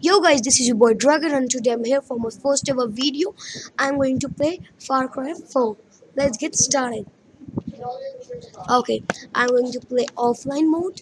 Yo guys, this is your boy Dragon and today I'm here for my first ever video. I'm going to play FarCry4. Let's get started. Okay, I'm going to play offline mode.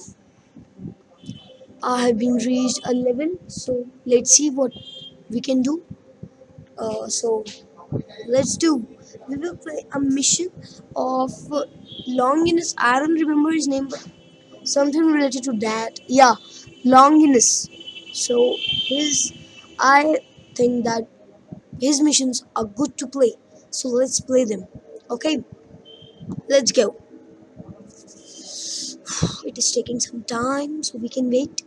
I have been reached a level, so let's see what we can do. So let's do. We will play a mission of Longinus. I don't remember his name, but something related to that. Yeah, Longinus. So I think that his missions are good to play, so let's play them. Okay, let's go. It is taking some time, so we can wait,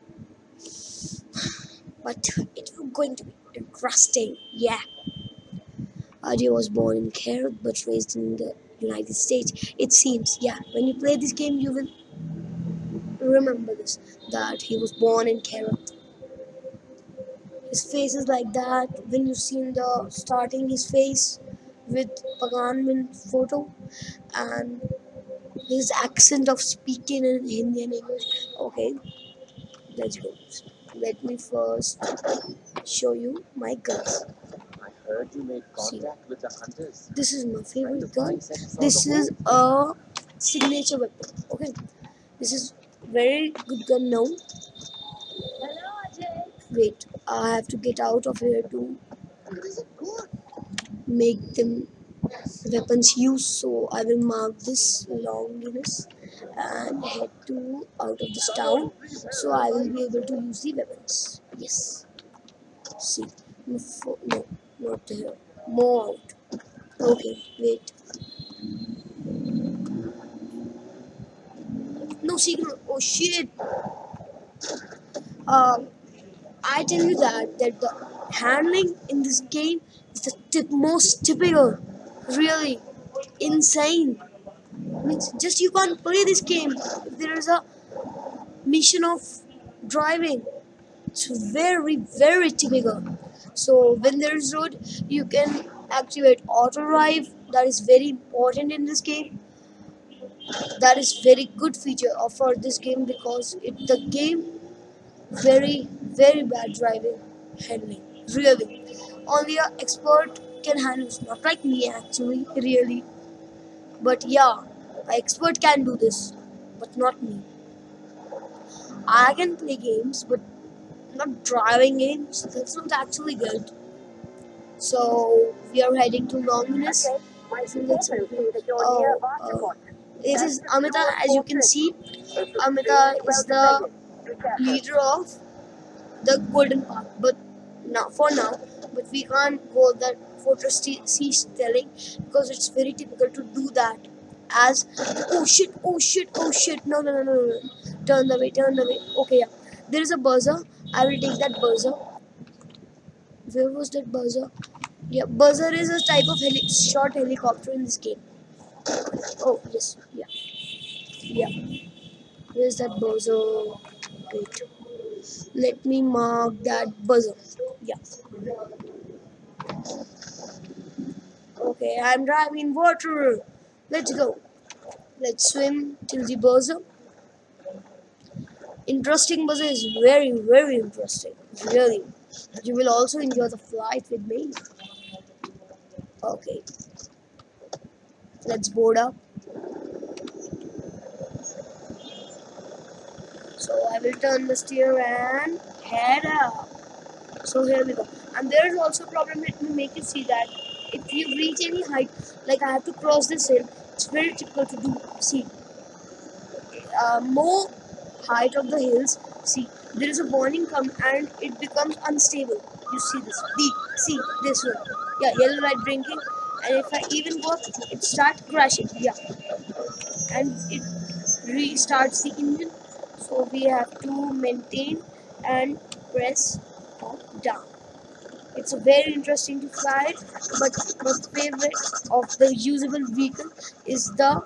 but it's going to be interesting. Yeah, Adia was born in Kerala but raised in the United States. It seems, yeah, when you play this game, you will remember this that he was born in Kerala. His face is like that. When you see in the starting, his face with Paganman photo and his accent of speaking in Hindi and English. Okay, let's go. Let me first show you my guns. I heard you made contact with the hunters. This is my favorite gun. This is a signature weapon. Okay, this is very good gun now. Wait, I have to get out of here to make them weapons use, so I will mark this Longinus and head to out of this town, so I will be able to use the weapons. Yes. See, no, not here. More out. Okay, wait. No secret. Oh shit. I tell you that the handling in this game is the most typical. Really insane. Means just you can't play this game if there is a mission of driving. It's very typical. So when there is road, you can activate auto drive. That is very important in this game. That is very good feature for this game because the game very bad driving handling. Really, only an expert can handle. Not like me actually. Really, but yeah, an expert can do this, but not me. I can play games, but not driving games. That's not actually good. So we are heading to Longinus. This is Amita. As you can see, Amita is the leader of the Golden Path. But but we can't go that fortress siege telling because it's very difficult to do that. As oh shit, no. Turn the way. Okay, yeah. There is a buzzer. I will take that buzzer. Where was that buzzer? Yeah, buzzer is a type of short helicopter in this game. Oh yes, yeah. Where's that buzzer? Wait, let me mark that buzzer. Yeah. Okay, I'm driving water. Let's go. Let's swim till the buzzer. Interesting buzzer is very interesting. Really. You will also enjoy the flight with me. Okay. Let's board up. So I will turn the steer and head up. So here we go. And there is also a problem. Let me make you see that if you reach any height, like I have to cross this hill, it's very difficult to do. See, more height of the hills. See, there is a warning come and it becomes unstable. You see this? See this one? Yeah, yellow light blinking. And if I even go up, it starts crashing. Yeah, and it restarts the engine. So we have to maintain and press down. It's a very interesting to fly, but my favorite of the usable vehicle is the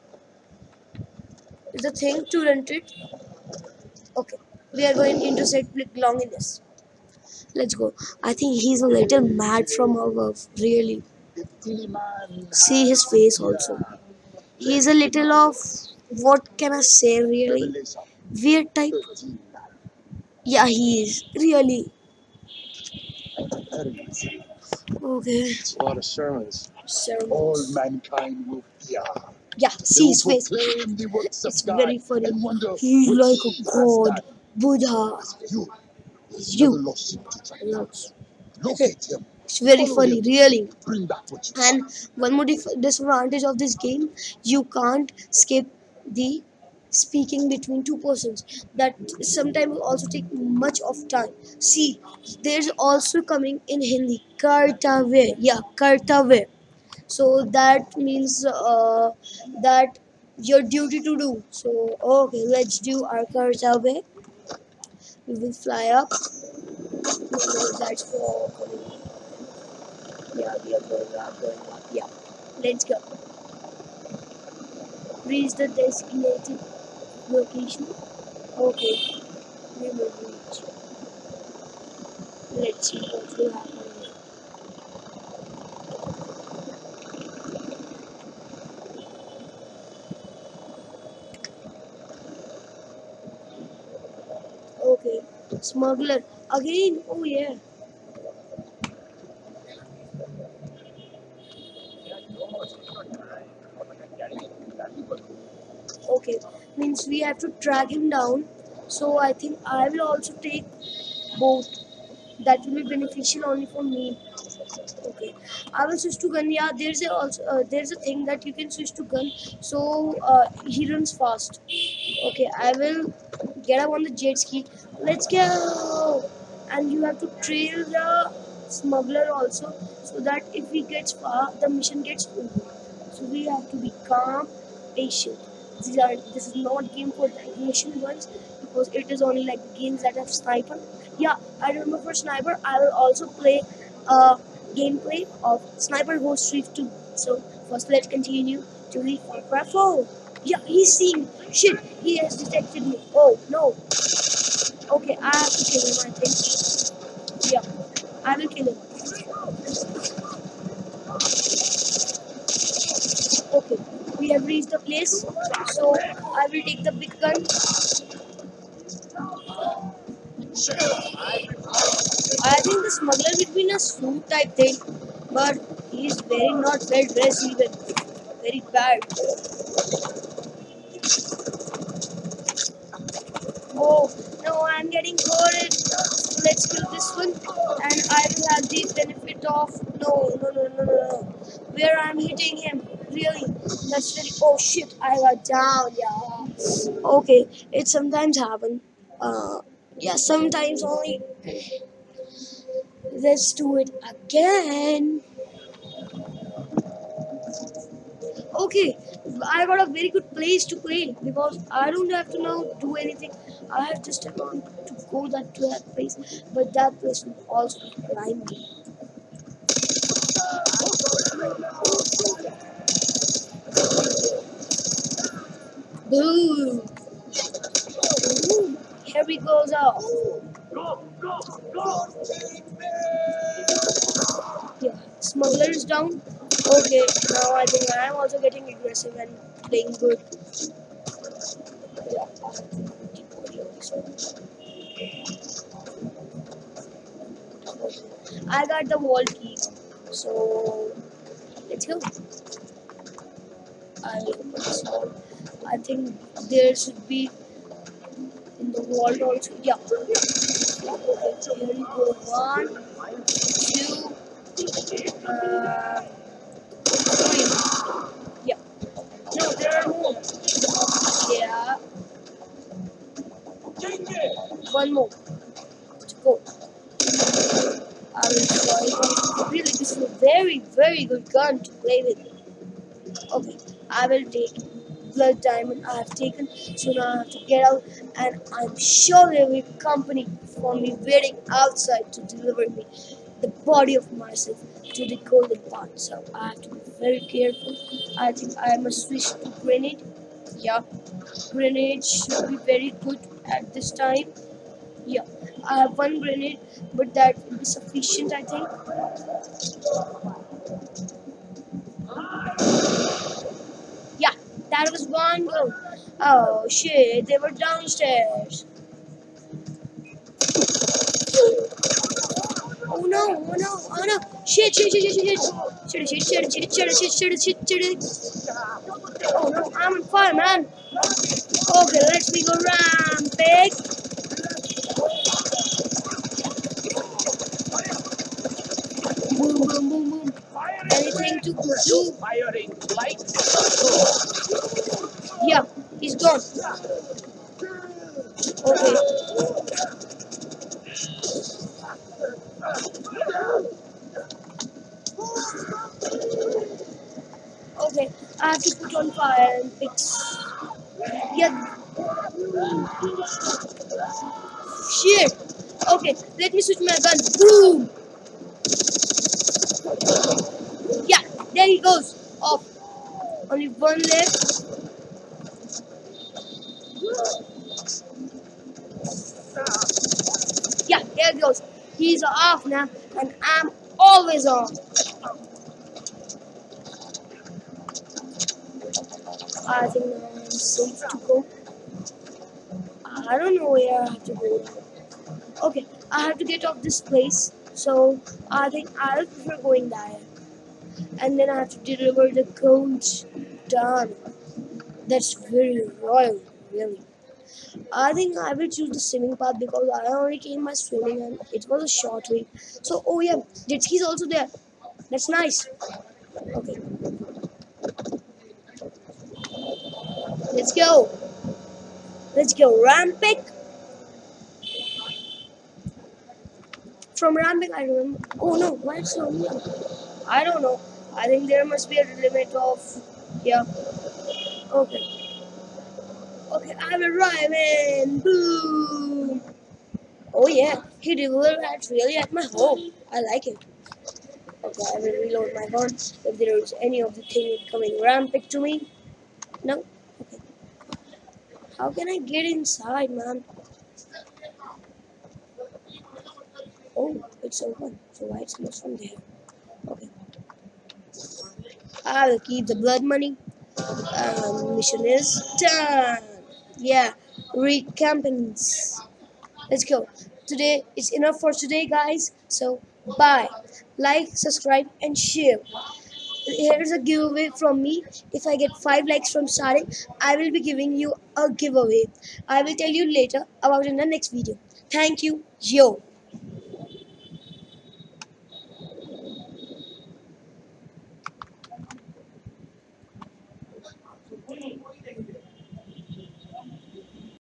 thing to rent it. Okay, we are going to intersect with Longinus. Let's go. I think he's a little mad from above. Really, see his face also. He's a little of what can I say? Really weird type. Yeah, he is really Enemies. okay. It's a lot of sermons. Sermons. All mankind will fear. Yeah, They see will his face. proclaim the works of It's God very funny. and wonder He's which like a he has god, done. Buddha. As for you, he's You. never lost him to try. Lots. Locate him. It's very Follow funny, him. really. Bring back what you And promised. one more disadvantage of this game, you can't skip the speaking between two persons. That sometimes will also take much of time. See, there's also coming in Hindi, kartavya. Yeah, kartavya. So that means that your duty to do. So okay, let's do our kartavya. We will fly up. No, that's for yeah, we are going up, going up. Yeah, let's go. Reach the designated location. Okay, we will reach. Let's see what will happen here. Okay, smuggler again. Oh yeah. Okay, means we have to drag him down. So I think I will also take both. That will be beneficial only for me. Okay, I will switch to gun. Yeah, there's a thing that you can switch to gun. So he runs fast. Okay, I will get up on the jet ski. Let's go! And you have to trail the smuggler also, so that if he gets far, the mission gets over. So we have to be calm, patient. This is not game for the aggression ones because it is only like the games that have sniper. Yeah, I remember for sniper, I will also play gameplay of Sniper Ghost Reef 2. So first, let's continue to the FarCry4. Yeah, he's seeing me. Shit, he has detected me. Oh no. Okay, I have to kill him, I think. Yeah, I will kill him. Okay, we have reached the place. So I will take the big gun. I think the smuggler will be in a suit type thing, but he's very not well dressed even. Very bad. Oh no, I'm getting hurt. So let's kill this one, and I will have the benefit of no. Where I'm hitting him, really? That's really. Oh shit! I got down. Yeah. Okay, it sometimes happen. Yeah, sometimes only. Let's do it again. Okay, I got a very good place to play because I don't have to now do anything. I have just to go to that place, but that place will also blind me. Boom! Ooh, here we goes off. Yeah, smuggler is down. Okay, now I think I am also getting aggressive and playing good. Yeah, I have to keep audio this one. Okay. I got the wall key, so let's go. I will open this wall. I think there should be in the wall also. Yeah. Okay, so here you go. One, two, three. Yeah. No, there are more. Yeah. One more. To go. I will try. Really, this is a very good gun to play with. Okay, I will take blood diamond I have taken. So now I have to get out, and I'm sure there will be company for me waiting outside to deliver me the body of myself to the golden part. So I have to be very careful. I think I must switch to grenade. Yeah, grenade should be very good at this time. Yeah, I have one grenade, but that will be sufficient, I think. Yeah, that was one go. Oh shit, they were downstairs. Oh no, oh no, oh no. Shit, shit, shit, shit, shit. Shit, shit, shit, shit, shit, shit, shit, shit, shit. Oh no, I'm on fire, man. Okay, let's we go ramping. Boom, boom, boom, boom. Anything to do? Firing light. Yeah, he's gone. Okay, okay. I have to put on fire and fix. Yeah, shit. Okay, let me switch my gun. Boom. Yeah, there he goes. Off. Only one left. Yeah, there he goes. He's off now, and I'm always on. I think now I'm safe to go. I don't know where I have to go. Okay, I have to get off this place. So I think I'll prefer going there. And then I have to deliver the coach. Done. That's very royal, really. I think I will choose the swimming path because I already came by swimming and it was a short way. So, oh yeah, jet ski's also there. That's nice. Okay, let's go. Let's go. Ramping. From ramping, I remember. Oh no, why it's so near? I don't know. I think there must be a limit of. Yeah. Okay. Okay, I'm arriving. Boom. Oh yeah, he delivered at really at my home. I like it. Okay, I will reload my gun if there is any of the thing coming rampant to me. No? Okay. How can I get inside, man? Oh, it's open. So why it's not from there? Okay. I will keep the blood money. Mission is done. Yeah, recompense. Let's go. Today it's enough for today, guys. So bye. Like, subscribe, and share. Here's a giveaway from me. If I get 5 likes from starting, I will be giving you a giveaway. I will tell you later about in the next video. Thank you. Yo.